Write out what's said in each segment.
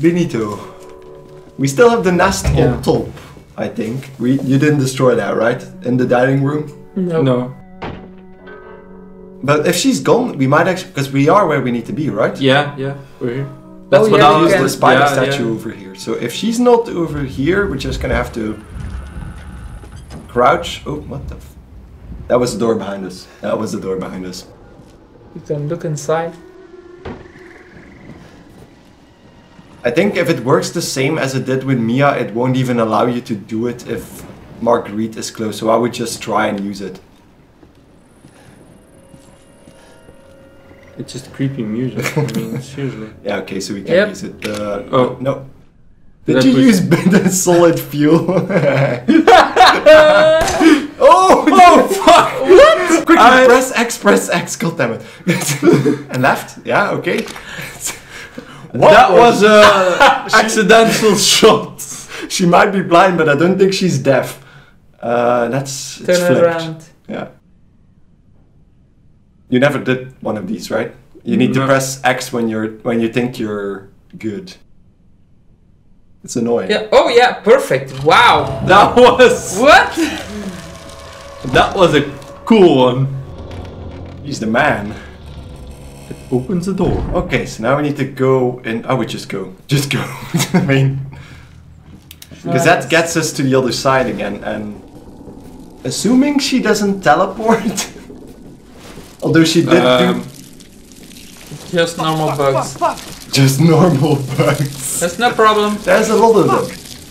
Benito. We still have the nest on top, I think. You didn't destroy that, right? In the dining room? No. No. But if she's gone, we might actually... Because we are where we need to be, right? Yeah, we're here. That's what yeah, I was Use the spider yeah, statue yeah. over here. So if she's not over here, we're just gonna have to... crouch. Oh, what the... That was the door behind us. That was the door behind us. You can look inside. I think if it works the same as it did with Mia, it won't even allow you to do it if Marguerite is close. So I would just try and use it. It's just creepy music. I mean, seriously. Yeah, okay, so we can use it. Oh. No. Did That you was- use the solid fuel? Oh, fuck! What? Quickly, press X, God damn it. And left? Yeah, okay. What That was a accidental shot. She might be blind, but I don't think she's deaf. It's Turn it flipped. around. Yeah. You never did one of these, right? You need to No. press X when you think you're good. It's annoying. Yeah. Oh yeah, perfect. Wow. That was What? that was a cool one. He's the man. It opens the door. Okay, so now we need to go in. I would just go. Just go. I mean, because that gets us to the other side again, and assuming she doesn't teleport, although she did do Just normal bugs. just normal bugs. That's no problem. There's a lot of them.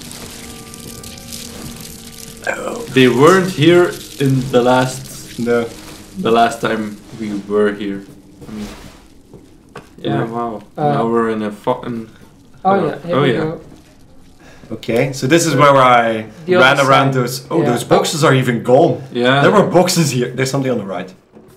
They weren't here in the last time we were here. I mean, yeah, wow. Now we're in a fucking. Oh yeah, here we go. Okay, so this is where I The ran other around side. those. Oh, Yeah. those boxes are even gone. Yeah. There were boxes here. There's something on the right.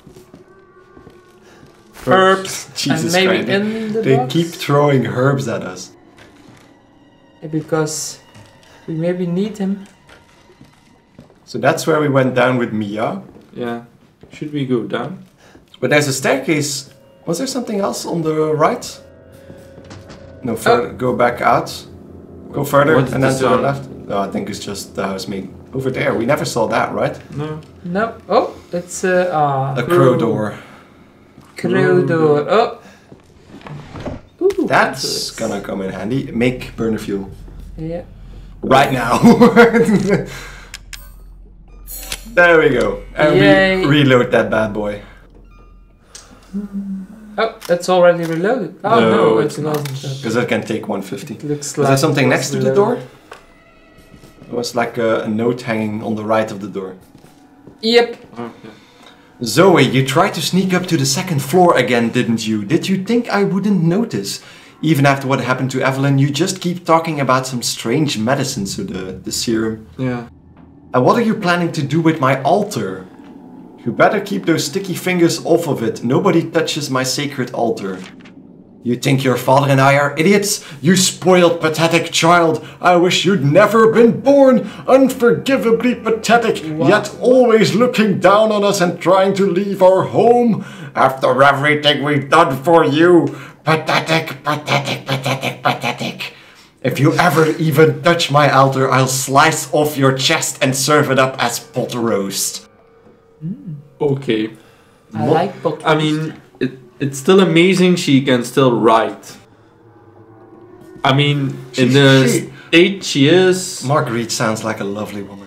herbs. Jesus and maybe Christ. in the They box? keep throwing herbs at us. Because we maybe need him. So that's where we went down with Mia. Yeah. Should we go down? But there's a staircase. Was there something else on the right? No, further. Go back out. Go further What is and then the to the sound? left. No, I think it's just the housemaid. Over there. We never saw that, right? No. No. Oh, it's a crow door. Crow door. Oh. Ooh, That's gonna come in handy. Make burner fuel. Yeah. Right now. There we go. And Yay. we reload that bad boy. Oh, it's already reloaded. Oh No, no, it's it not. wasn't. Because that can take 150. It looks Was like there something it was next to the door? reloaded. There was like a note hanging on the right of the door. Yep. Oh, yeah. Zoe, you tried to sneak up to the second floor again, didn't you? Did you think I wouldn't notice? Even after what happened to Evelyn, you just keep talking about some strange medicine, so the serum. Yeah. And what are you planning to do with my altar? You better keep those sticky fingers off of it. Nobody touches my sacred altar. You think your father and I are idiots? You spoiled, pathetic child. I wish you'd never been born. Unforgivably pathetic, yet always looking down on us and trying to leave our home. After everything we've done for you. Pathetic, pathetic, pathetic, pathetic. If you ever even touch my altar, I'll slice off your chest and serve it up as pot roast. Okay. I like pot I mean, it's still amazing she can still write. I mean, in the state she is, Marguerite sounds like a lovely woman.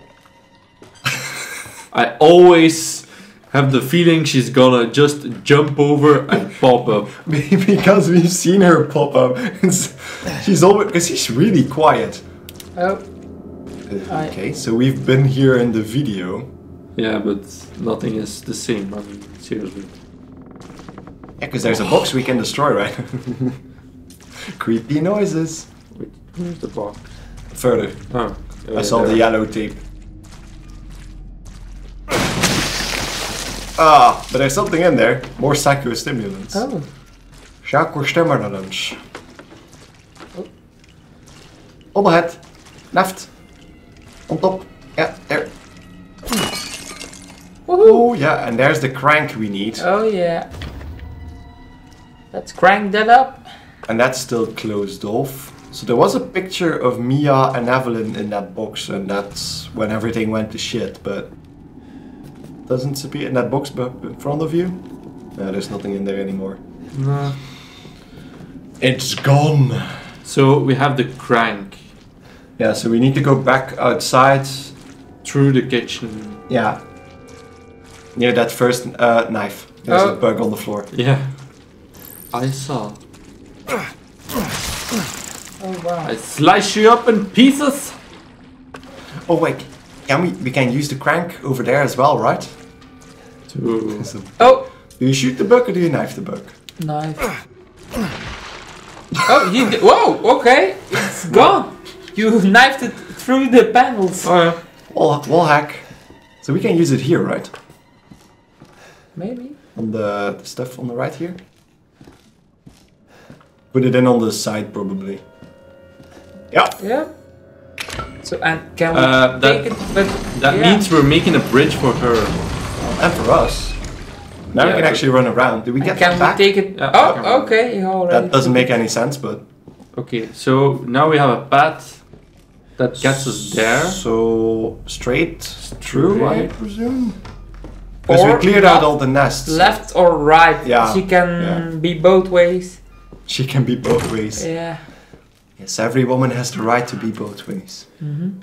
I always have the feeling she's gonna just jump over and pop up. Because we've seen her pop up. She's always, because she's really quiet. Oh. Okay, so we've been here in the video. Yeah, but nothing is the same. I mean, seriously. Yeah, because there's a box we can destroy, right? Creepy noises. Wait, where's the box? Further. Oh, I saw the yellow tape. Ah, but there's something in there. More psychostimulants. Oh. Psychostimulants. Overhead. Left. On top. Yeah, there. Oh, yeah, and there's the crank we need. Oh yeah. Let's crank that up. And that's still closed off. So there was a picture of Mia and Evelyn in that box, and that's when everything went to shit, but doesn't appear in that box in front of you. No, there's nothing in there anymore. No. It's gone. So we have the crank Yeah, so we need to go back outside. through the kitchen. Yeah. Near that first knife. There's a bug on the floor. Yeah. I saw. Oh wow. I slice you up in pieces. Oh wait, we can use the crank over there as well, right? To So, Oh! do you shoot the bug or do you knife the bug? Knife. Oh, you did. Whoa, okay. It's gone. You knifed it through the panels. Oh yeah. Wall hack. So we can use it here, right? Maybe. On the stuff on the right here. Put it in on the side probably. Yeah. Yeah. So, and can we that- take it? But That yeah. means we're making a bridge for her. And for us. Now we Yeah, can but- actually run around. Do we get Can that back? we take it? Yeah, Oh, okay. okay. You already. That doesn't make any sense, but... Okay, so now we have a path that gets us there. So, straight through, I Straight. presume? Because we Or cleared out not. all the nests. Left or right? Yeah, She can yeah. be both ways. She can be both ways. Yeah. Yes, every woman has the right to be both ways. Mm-hmm.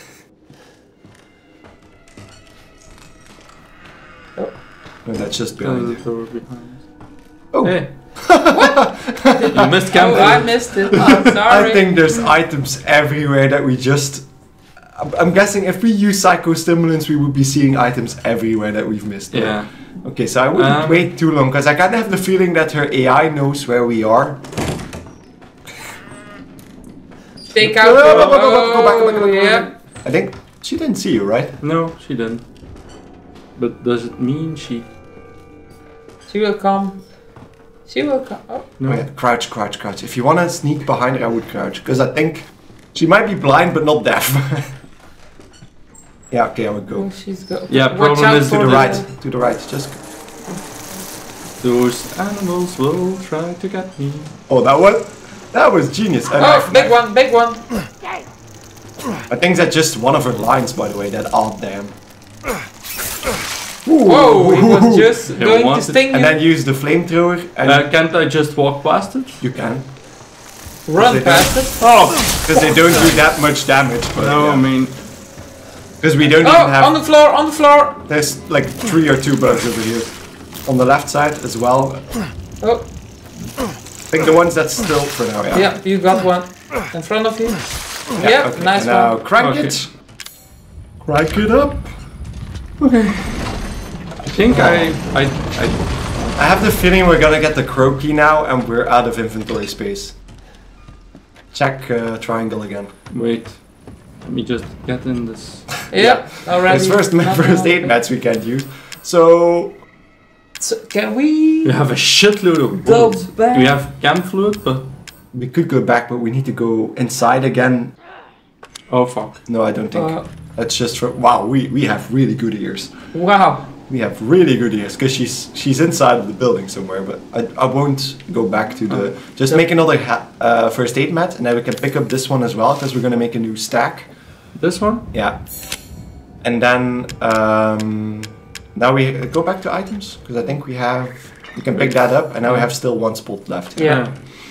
No, that's just The behind you. door behind us. Oh, Hey. You missed Oh, camp. I missed it. I'm sorry. I think there's items everywhere that we just... I'm guessing if we use psychostimulants, we would be seeing items everywhere that we've missed. Yeah. Okay, so I wouldn't wait too long, because I kind of have the feeling that her AI knows where we are. Take Go out. back, go back, go back. Yeah. I think she didn't see you, right? No, she didn't. But does it mean she? She will come. She will come. Oh. No. Oh, yeah. Crouch, crouch, crouch. If you want to sneak behind her, I would crouch, because I think she might be blind but not deaf. Yeah, okay, I would go. Oh, she's go. Yeah, Watch problem out is To for the the- right, to the right. Just. Those animals will try to get me. Oh, that was genius. Oh, big one, big one. I think that's just one of her lines, by the way. That odd damn. Whoa, he was just He going to wanted- sting And you. then use the flamethrower, and Can't I just walk past it? you can, Run they past it. Oh because they don't do that much damage. But no! I mean, because we don't Oh, even have. on the floor, on the floor. There's like 3 or 2 bugs over here, on the left side as well. Oh, I think the ones that's still for now. Yeah. yeah, you got one in front of you. Yeah, okay. nice Now one. crank Okay. it. Crank it up. I think I I have the feeling we're gonna get the crow key now, and we're out of inventory space. Check triangle again. wait. Let me just get in this. Yeah, already. There's first nothing aid on mats we can't use. So So can we We have a shitload of go bullets. back? We have cam fluid, but we could go back, but we need to go inside again. oh fuck. No, I don't think. Uh, That's just for. Wow, we have really good ears. wow. We have really good ears because she's inside of the building somewhere. But I won't go back to the. Just make another first aid mat, and then we can pick up this one as well because we're gonna make a new stack. This one? Yeah. And then now we go back to items because I think we can pick that up, and now we have still 1 spot left. Yeah.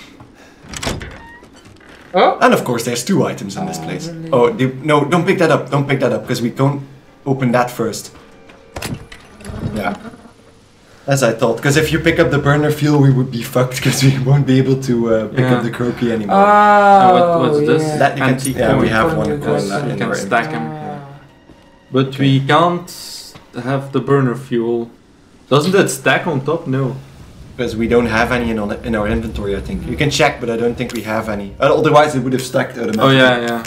Oh, And of course, there's 2 items in this place. really? Oh, no, don't pick that up. Don't pick that up, because we don't open that first. Yeah. As I thought, because if you pick up the burner fuel, we would be fucked, because we won't be able to pick Yeah. up the crow key anymore. oh, what's this? yeah. That you can, Antique yeah, we coin. have one Coin coin goes- left You in can our stack them. Ah. But Okay. we can't have the burner fuel. Doesn't it stack on top? No. Because we don't have any in our inventory, I think. You can check, but I don't think we have any. Otherwise, it would have stacked automatically. Oh yeah.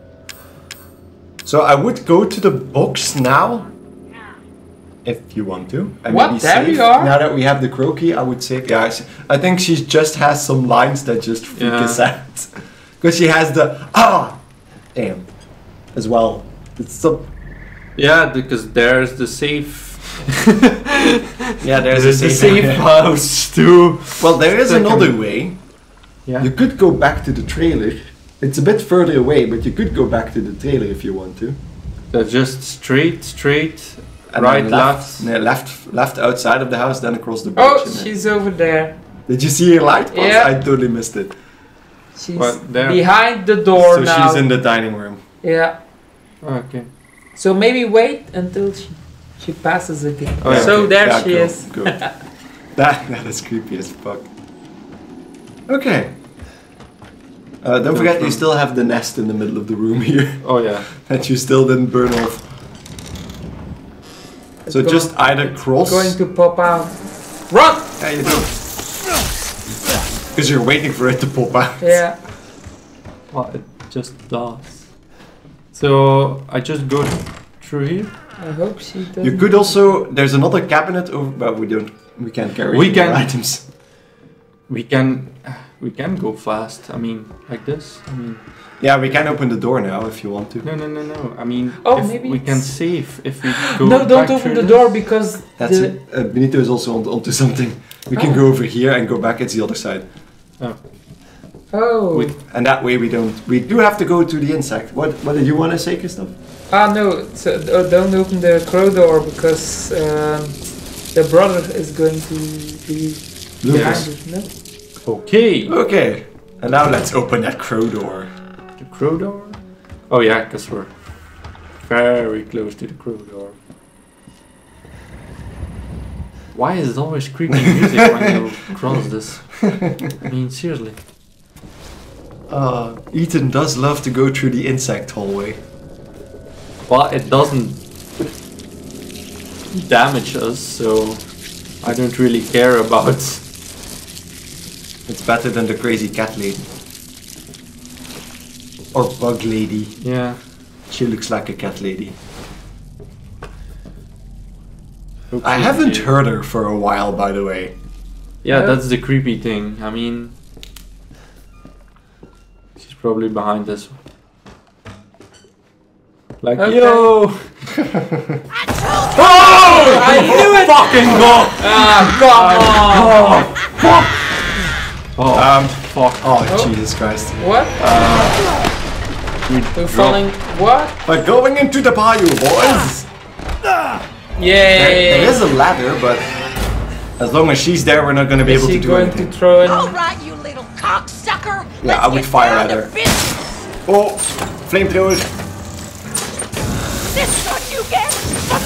So I would go to the box now, if you want to. And What? maybe There we save. are? Now that we have the crow key, I would save. Yeah, I think she just has some lines that just freak Yeah. us out. Because she has the damn, as well. It's so. Yeah, because there's the safe. Yeah, There's a safe yeah. house too. Well, there is Second. another way. Yeah. You could go back to the trailer. It's a bit further away, but you could go back to the trailer if you want to. Just straight, And right, then left. No, left outside of the house, then across the bridge. Oh, and then- she's over there. Did you see her light post? Yeah. I totally missed it. She's What, there? behind the door So now. she's in the dining room. Yeah. Okay. So maybe wait until she passes again. Oh, yeah. So Okay. there Yeah, she go, is. Go. that is creepy as fuck. Okay. Don't forget, you still have the nest in the middle of the room here Oh yeah. that you still didn't burn off. So It's just either cross. going to pop out. Run! Yeah, you do. Because you're waiting for it to pop out. Yeah. Well, it just does. So I just go through here. I hope she doesn't. You could also. There's another cabinet over, but we don't. We can't carry. We any can- items. We can go fast. I mean, like this. I mean, Yeah, we can open the door now if you want to. no. I mean, Oh, if maybe we can it's- save if we go. No, back don't open through the this. door because That's the, it. Benito is also onto something. We can Oh. go over here and go back. It's the other side. Oh. And that way we don't. We do have to go to the insect. What did you want to say, Christoph? No, so, don't open the crow door because the brother is going to be Lucas. behind it. No? Okay. Okay. And now let's open that crow door. The crow door. Oh yeah, because we're very close to the crow door. Why is it always creepy music when you cross this? I mean, seriously. Ethan does love to go through the insect hallway. Well, it doesn't damage us, so I don't really care about. It's better than the crazy cat lady. Or bug lady. Yeah. She looks like a cat lady. Hope I she's haven't here. heard her for a while, by the way. Yeah, that's the creepy thing. I mean, she's probably behind us. Like, Okay. yo! Oh! I knew it! Fucking go! Ah, come on! Oh, fuck. Oh, Jesus Christ. What? We We're dropped- falling. What? We're going into the bayou, boys! Yay! There is a ladder, but as long as she's there, we're not going to be Is able she to do going anything. to throw in? All right, you little cocksucker. Yeah, I would get fire down at to her. business. Oh, flamethrowers. This is what you get.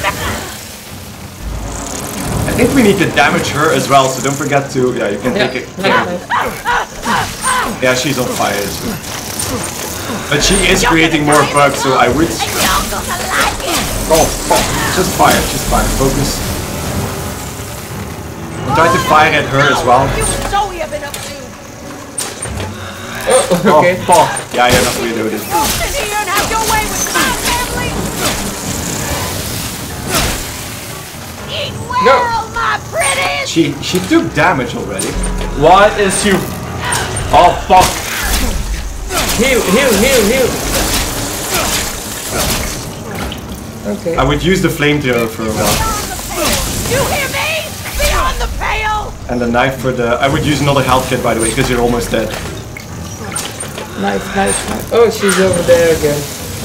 I think we need to damage her as well, so don't forget to. Yeah, you can Yeah, take it. nice. Yeah, she's on fire. But she is creating more bugs, so I would. And y'all gonna like it. Oh, fuck. Just fire, Focus. I'm trying to fire at her as well. You and Zoe have been up to. Oh, okay. Oh, fuck. Yeah, you're not reloaded. Go sit here and have your way with my family. Eat well, my pretties. She took damage already. What is you? Oh, fuck. Heal, heal, heal, heal. Okay. I would use the flamethrower for a while. Beyond the pale. You hear me? Beyond the pale. And the knife for the. I would use another health kit, by the way, because you're almost dead. Nice, nice, nice. Oh, she's over there again.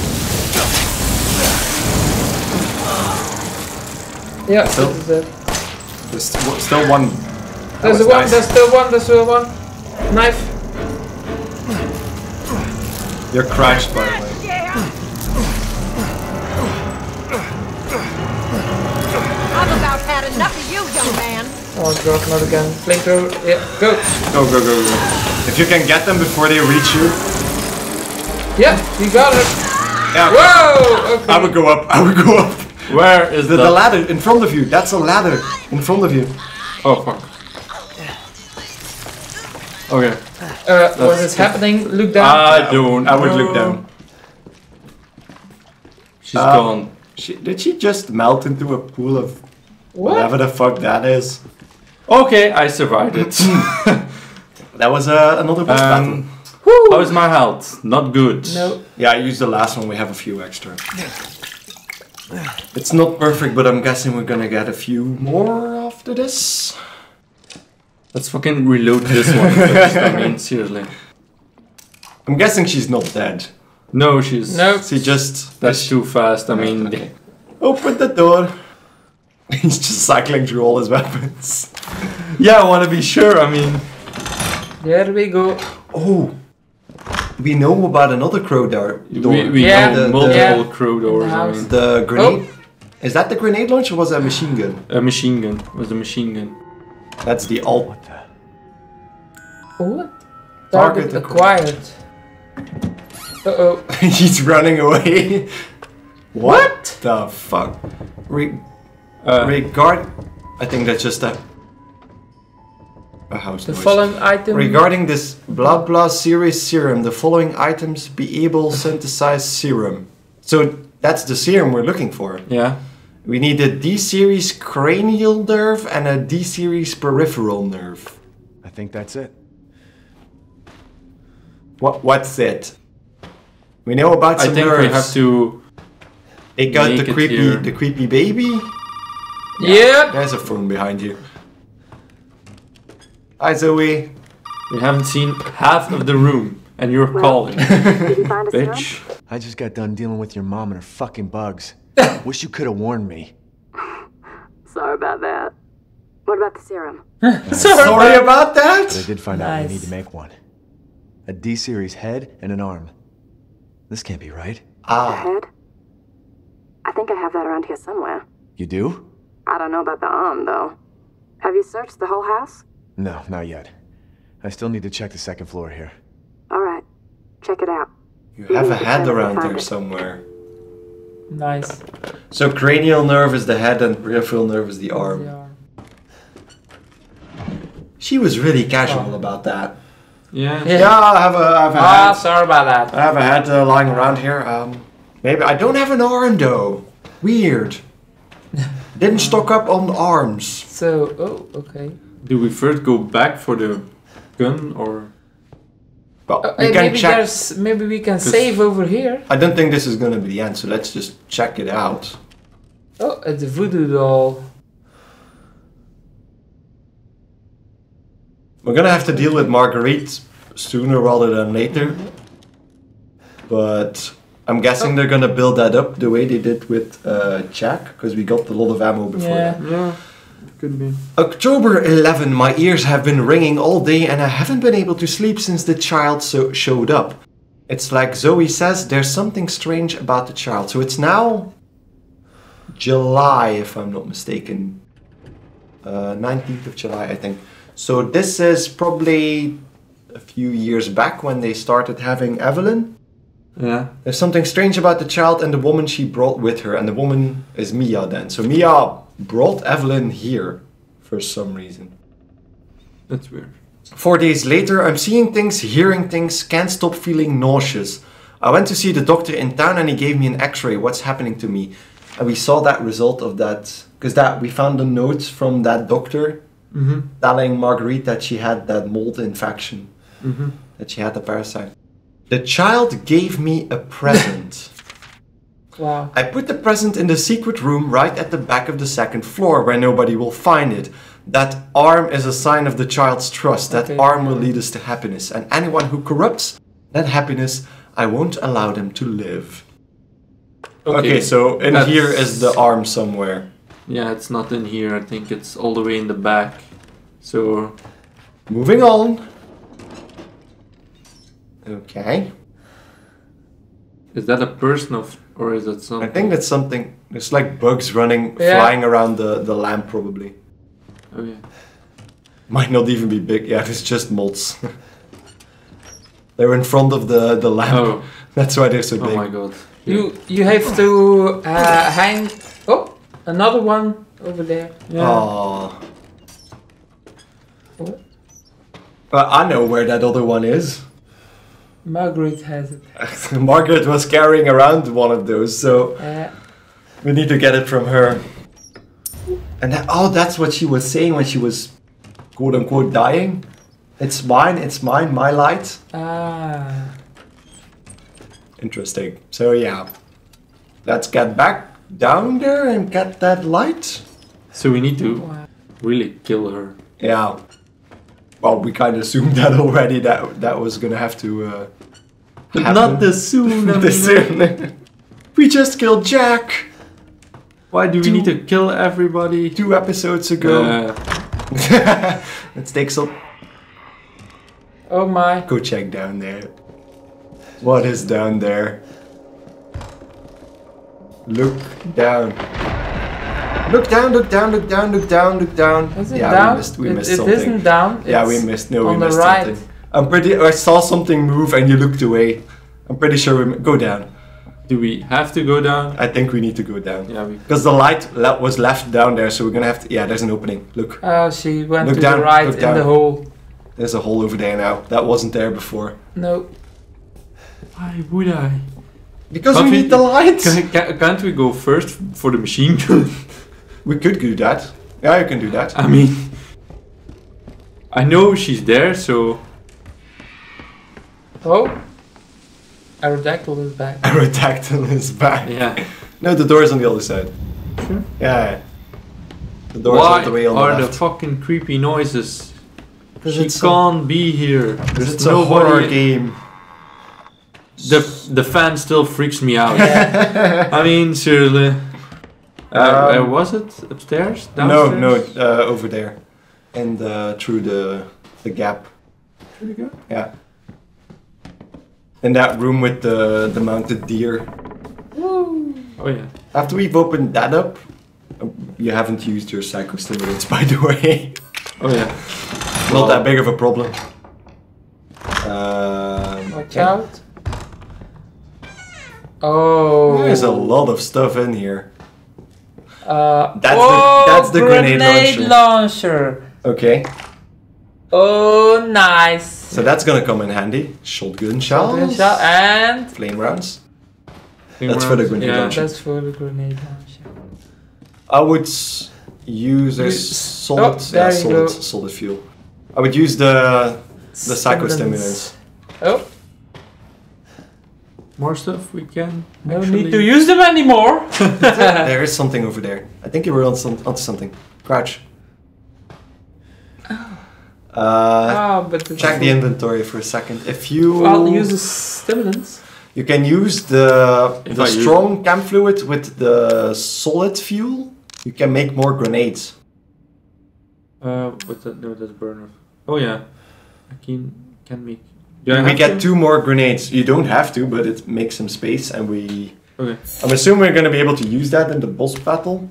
Yeah, Still? this is it. There's still one. That There's was one, nice. there's still one, there's still one. Knife. You're crashed, by the way. Yeah. I've about had enough of you, young man. Oh god, not again. Flamethrower. Yeah, go. Go. If you can get them before they reach you. Yeah, you got it. Yeah, okay. Whoa! Okay. I would go up. Where is The ladder in front of you. That's a ladder in front of you. Oh, fuck. Okay. What is happening? Look down. I don't. I would know. look down. She's gone. Did she just melt into a pool of What? whatever the fuck that is? Okay, I survived it. That was another boss battle. How is my health? Not good. No. Yeah, I used the last one. We have a few extra. It's not perfect, but I'm guessing we're gonna get a few more after this. Let's fucking reload this one first. I mean, seriously. I'm guessing she's not dead. No, she's... Nope. She just... That's too fast. I mean... Okay. Open the door. He's just cycling through all his weapons. Yeah, I want to be sure. I mean... There we go. Oh. We know about another crow door. We Yeah. know multiple crow doors. I mean, The grenade... Is that the grenade launcher or was that a machine gun? a machine gun. It was a machine gun. That's the alt. What the? What? Target Target acquired. Uh-oh. He's running away. What the fuck? Regard... I think that's just a house The noise. following item... Regarding this blah blah series serum, the following items be able synthesize serum. So that's the serum we're looking for. Yeah. We need a D series cranial nerve and a D series peripheral nerve. I think that's it. What's it? We know about I some think nerves. we have to... They got make it the here. creepy baby. Yep. There's a phone behind you. Hi Zoe. We haven't seen half of the room. And you're calling. Did you find a serum? Bitch. I just got done dealing with your mom and her fucking bugs. Wish you could have warned me. Sorry about that. What about the serum? Sorry about But I that. did find out we Nice. need to make one. A D-series head and an arm. This can't be right. A Ah, head? I think I have that around here somewhere. You do? I don't know about the arm, though. Have you searched the whole house? No, not yet. I still need to check the second floor here. All right. Check it out. you have a head around there somewhere. Nice. So cranial nerve is the head and peripheral nerve is the arm. Yeah. She was really casual about that. Yeah. Yeah. Yeah, I have a Ah, head. sorry about that. I have a head lying around here. Maybe I don't have an arm though. Weird. Didn't stock up on arms. So, oh, okay. Do we first go back for the gun or... Well, we can Maybe check. maybe we can save over here. I don't think this is gonna be the end, so let's just check it out. Oh, it's a voodoo doll. We're gonna have to deal with Marguerite sooner rather than later. But I'm guessing they're gonna build that up the way they did with Jack, because we got a lot of ammo before Yeah. that. Yeah. Could be. October 11, my ears have been ringing all day and I haven't been able to sleep since the child showed up. It's like Zoe says, there's something strange about the child. So it's now July, if I'm not mistaken. 19th of July, I think. So this is probably a few years back when they started having Evelyn. Yeah. There's something strange about the child and the woman she brought with her. And the woman is Mia then. So Mia brought Evelyn here for some reason. That's weird. 4 days later, I'm seeing things, hearing things, can't stop feeling nauseous. I went to see the doctor in town and he gave me an x-ray. What's happening to me? And we saw that result of that, because we found the notes from that doctor telling Marguerite that she had that mold infection, that she had the parasite. The child gave me a present. Wow. I put the present in the secret room right at the back of the second floor where nobody will find it. That arm is a sign of the child's trust. That Okay. arm will lead us to happiness. And anyone who corrupts that happiness, I won't allow them to live. Okay, so in That's- here is the arm somewhere. Yeah, it's not in here. I think it's all the way in the back. So... Moving on. Okay. Is that a person or is it I something? think that's something. It's like bugs running, Yeah. flying around the lamp probably. Oh yeah. Might not even be big. Yeah, it's just moths. They're in front of the lamp. Oh. That's why they're so Oh big. my god. You have to hang... Oh, another one over there. Yeah. Aww. What? Well, I know where that other one is. Margaret has it. Margaret was carrying around one of those, so we need to get it from her. And that's what she was saying when she was quote unquote dying. It's mine, my light. Ah. Interesting. So yeah, let's get back down there and get that light. So we need to Wow. really kill her. Yeah. Well, we kind of assumed that already. That was gonna have to. Happen. Not the soon. The soon. We just killed Jack. Why do we need to kill everybody? 2 episodes ago. Let's take some. Oh my. Go check down there. What is down there? Look down. Look down, look down, look down, look down, look down. Is it down? We missed it something. It isn't down. Yeah, it's we missed. No, on we missed the right. something. I saw something move and you looked away. I'm pretty sure we go down. Do we have to go down? I think we need to go down. Yeah, because the light was left down there, so we're gonna have to. Yeah, there's an opening. Look. Oh, she went look to down, the right look in down. the hole. There's a hole over there now. That wasn't there before. No. Why would I? Because we need the light. Can't we go first for the machine gun? We could do that. Yeah, you can do that. I mean, I know she's there, so. Oh. Aerodactyl is back. Aerodactyl is back. Yeah. No, the door is on the other side. Sure. Yeah. The door is all the way on the Why are left. the fucking creepy noises? She it's can't be here. There's It's a horror game. The fan still freaks me out. I mean, seriously. Where was it? Upstairs? Downstairs? No, over there, and through the gap. Through the gap? Yeah. In that room with the mounted deer. Oh yeah. After we've opened that up, you haven't used your psychostimulants, by the way. Oh yeah. Not that big of a problem. Watch out. Oh. There's a lot of stuff in here. That's that's the grenade launcher. Okay. Oh, nice. So that's gonna come in handy. Shotgun shells. Shotgun shell and flame rounds. That's for the grenade launcher. That's for the grenade launcher. I would use a solid, solid fuel. I would use the psychostimulants. Oh. More stuff we can. No need to use them anymore. There is something over there. I think you were onto something. Crouch. But check the inventory for a second. If you use the stimulants, you can use the strong chem fluid with the solid fuel. You can make more grenades. What's that? No, that's burner. Oh yeah, I can make. We get 2 more grenades. You don't have to, but it makes some space, and we. Okay. I'm assuming we're gonna be able to use that in the boss battle.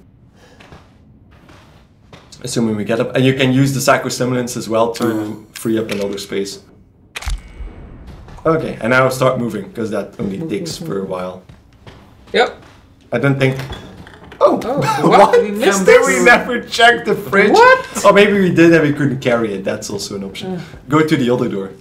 Assuming we get up, and you can use the psychostimulants as well to free up another space. Okay, and now start moving because that only takes for a while. Yep. I don't think. Oh, what? We missed this? We never checked the fridge. What? Or maybe we did and we couldn't carry it. That's also an option. Go to the other door.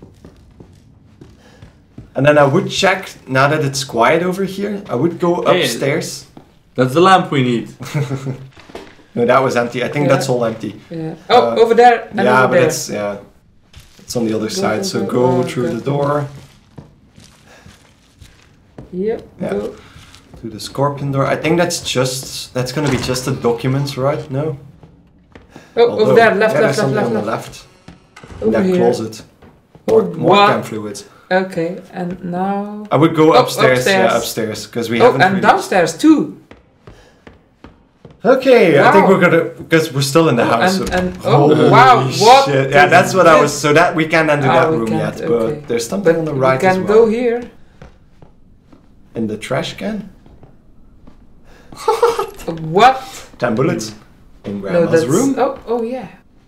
And then I would check, now that it's quiet over here, I would go upstairs. That's the lamp we need. No, that was empty. I think that's all empty. Yeah. Oh, over there. And yeah, over but there. it's on the other side. So go through the door. Yep. Yeah. Go. To the scorpion door. I think that's gonna be just the documents, right? No. Oh, over there, left. On the left. In Over that here. closet. More chem fluids. Okay, and now. I would go upstairs. Yeah, upstairs, because we haven't. And downstairs too. Okay, I think we're gonna, because we're still in the house. Wow, what? Shit. Yeah, that's what I was. So that we can't undo that room yet, but there's something on the right as well. We can go here. In the trash can. What? 10 bullets. In Grandma's room. Oh yeah.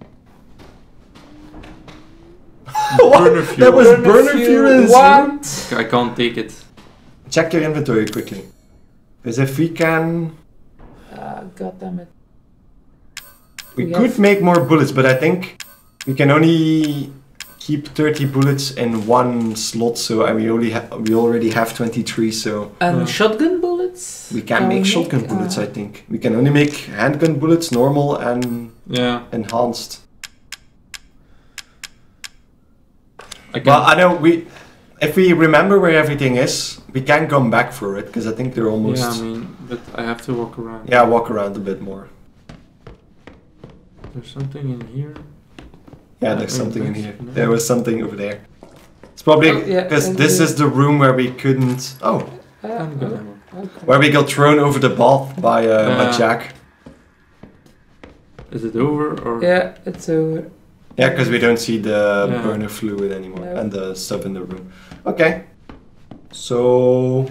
Burner fuel. That was burner fuel in his room? I can't take it. Check your inventory quickly. Because if we can... God damn it. We could make more bullets, but I think we can only keep 30 bullets in one slot, so we already have 23, so... And shotgun bullets? We can make shotgun bullets, I think. We can only make handgun bullets, normal and enhanced. Well, I know if we remember where everything is, we can come back for it, because I think they're almost... Yeah, I mean, but I have to walk around. Yeah, walk around a bit more. There's something in here. Yeah, there's something in here. There was something over there. It's probably because this is the room where we couldn't. Oh, where we got thrown over the bath by Jack. Is it over or? Yeah, it's over. Yeah, because we don't see the burner fluid anymore and the stuff in the room. Okay. So.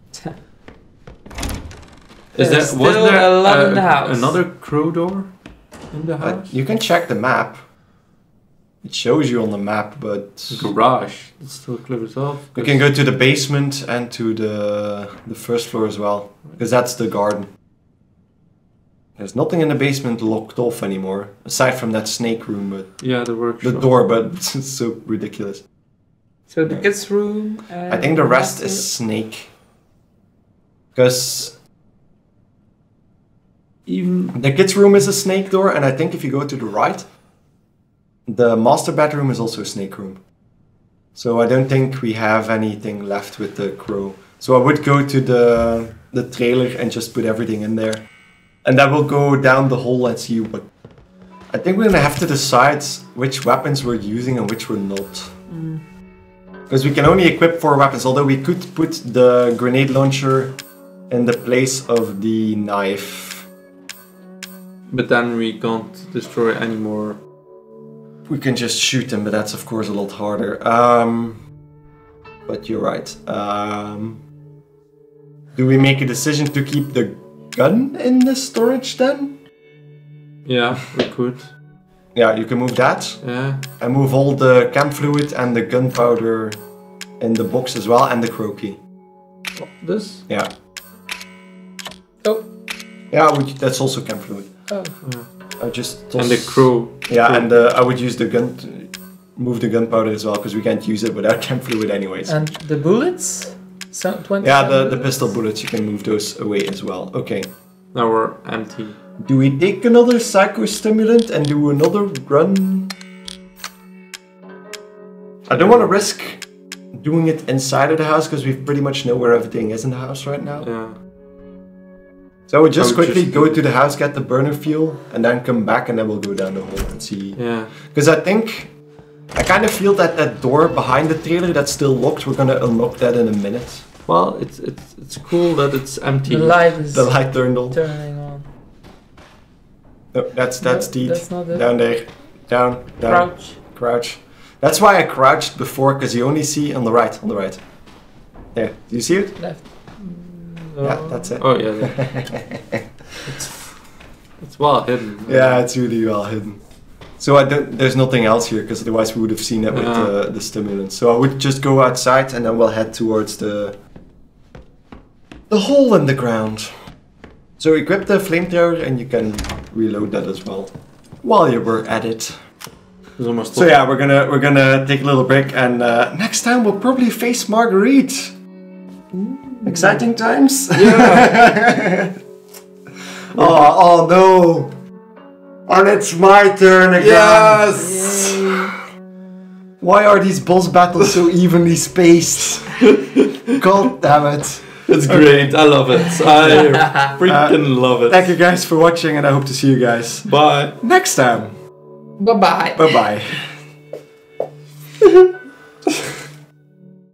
Was there a lot in the house. Another crow door in the house? You can check the map. It shows you on the map, but garage. It still clears off. You can go to the basement and to the first floor as well, because that's the garden. There's nothing in the basement locked off anymore, aside from that snake room. But yeah, the workshop. The door, but it's so ridiculous. So the kids' room. I think the rest is snake, because even the kids' room is a snake door, and I think if you go to the right. The master bedroom is also a snake room. So I don't think we have anything left with the crow. So I would go to the trailer and just put everything in there. And then we'll go down the hole and see what... I think we're gonna have to decide which weapons we're using and which we're not. Because we can only equip 4 weapons, although we could put the grenade launcher in the place of the knife. But then we can't destroy any more. We can just shoot them, but that's of course a lot harder. But you're right. Do we make a decision to keep the gun in the storage then? Yeah, we could. Yeah, you can move that. Yeah. And move all the chem fluid and the gunpowder in the box as well, and the crow key. This? Yeah. Oh. Yeah, that's also chem fluid. Oh. Yeah. I just and the crow. Yeah, and I would use the gun, move the gunpowder as well, because we can't use it without chem fluid anyways. And the bullets? 20 yeah, the pistol bullets, you can move those away as well. Okay. Now we're empty. Do we take another psychostimulant and do another run? I don't want to risk doing it inside of the house, because we pretty much know where everything is in the house right now. Yeah. So I would just quickly go to the house, get the burner fuel, and then come back, and then we'll go down the hole and see. Yeah. Because I kind of feel that that door behind the trailer that's still locked, we're gonna unlock that in a minute. Well, it's cool that it's empty. The light is turned on. Turning on. No, that's Deed. That's not it. Down there. Down. Crouch. That's why I crouched before, because you only see on the right. There. Do you see it? Left. Yeah, that's it. Oh yeah. It's well hidden. Yeah, it's really well hidden. So there's nothing else here, because otherwise we would have seen it with the stimulant. So I would just go outside, and then we'll head towards the hole in the ground. So equip the flamethrower, and you can reload that as well while you were at it. So yeah, we're gonna take a little break, and next time we'll probably face Marguerite. Exciting times. Yeah. oh no. And it's my turn again. Yes! Yay. Why are these boss battles so evenly spaced? God damn it. It's great. I love it. I freaking love it. Thank you guys for watching, and I hope to see you guys Bye. next time. Bye-bye. Bye-bye.